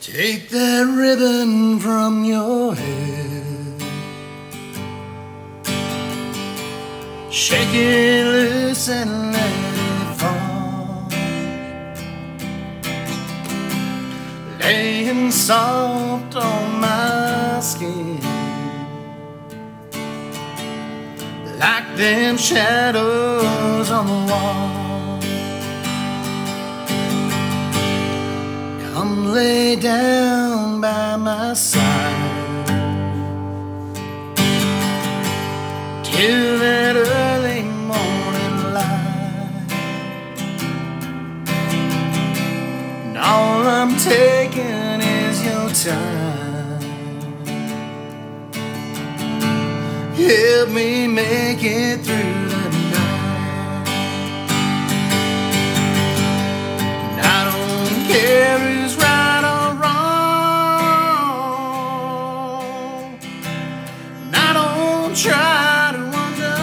Take that ribbon from your head, shake it loose and let it fall, laying soft on my skin, like them shadows on the wall. Come lay down by my side till that early morning light, and all I'm taking is your time. Help me make it through the night, and I don't care who's right or wrong, and I don't try to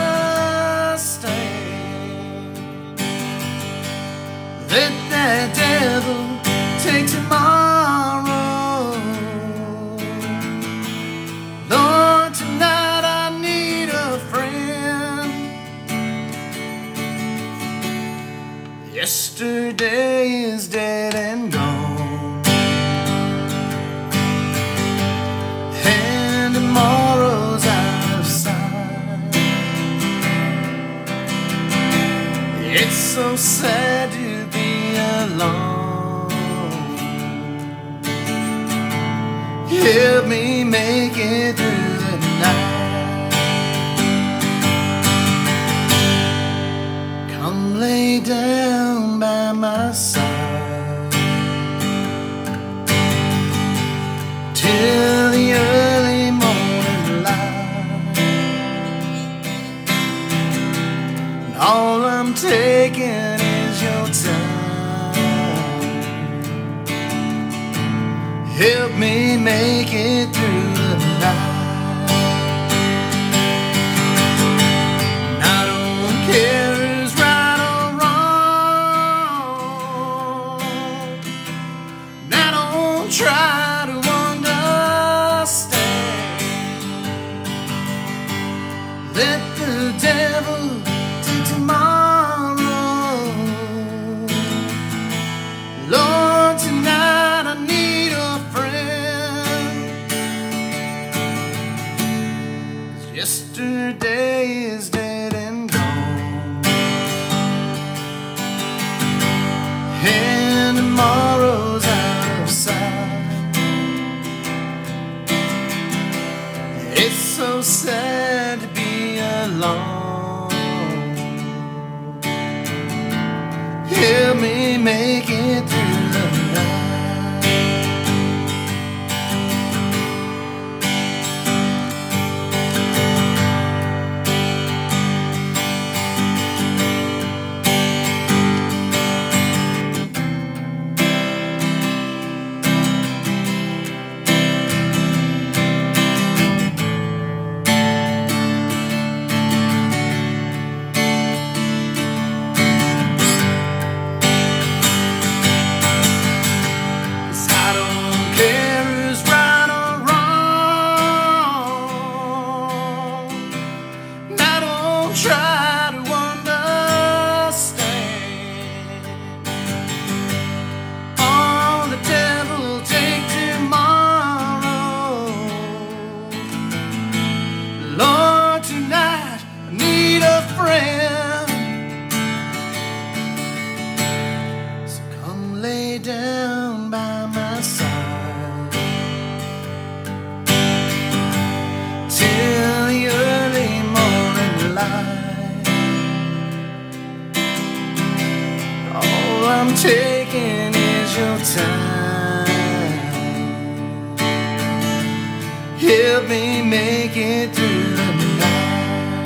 understand. Let that devil take tomorrow. Lord, tonight I need a friend. Yesterday is dead and gone, and tomorrow's out of sight. It's so sad to be alone. Help me make it through the night. Come lay down by my side till the early morning light, and all I'm taking is your time. Help me make it through the night, and I don't care who's right or wrong, and I don't try to understand. Let the devil take tomorrow. Lord, tonight I need a friend. 'Cause yesterday is dead and gone, and tomorrow's out of sight. It's so sad to be alone. Help me make it through the night. Try to understand. Oh, the devil take tomorrow. Lord, tonight I need a friend. So come lay down by my side till the early morning light. All I'm taking is your time. Help me make it through the night.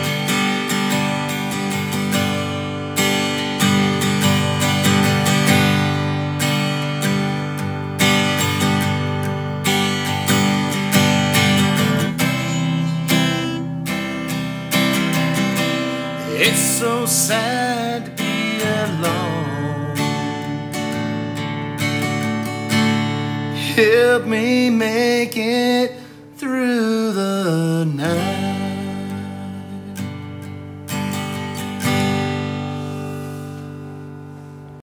It's so sad to be alone. Help me make it